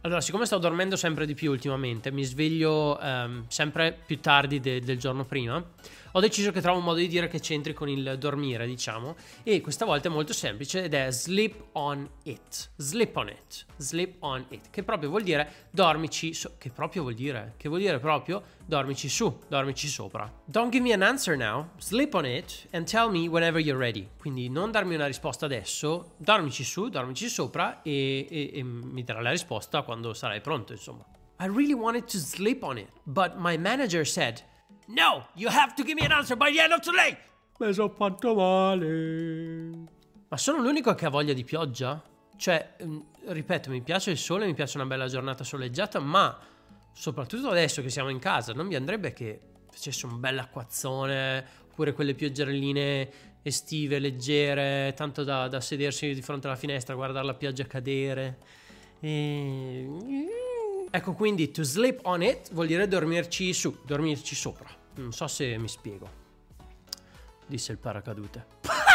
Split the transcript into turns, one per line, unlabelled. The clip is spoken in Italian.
Allora, siccome sto dormendo sempre di più ultimamente, mi sveglio sempre più tardi del giorno prima, ho deciso che trovo un modo di dire che c'entri con il dormire, diciamo, e questa volta è molto semplice ed è sleep on it. Sleep on it. Sleep on it. Che proprio vuol dire dormici su. Che proprio vuol dire? Che vuol dire proprio dormici su, dormici sopra. Don't give me an answer now. Sleep on it and tell me whenever you're ready. Quindi non darmi una risposta adesso, dormici su, dormici sopra e mi darà la risposta quando sarai pronto, insomma. I really wanted to sleep on it, but my manager said, "No, you have to give me an answer by the end of today." Mi sono fatto male. Ma sono l'unico che ha voglia di pioggia? Cioè, ripeto, mi piace il sole, mi piace una bella giornata soleggiata, ma soprattutto adesso che siamo in casa, non vi andrebbe che facesse un bel acquazzone, oppure quelle pioggerelline estive, leggere, tanto da sedersi di fronte alla finestra, guardare la pioggia cadere. Ecco, quindi to sleep on it vuol dire dormirci su, dormirci sopra. Non so se mi spiego, disse il paracadute.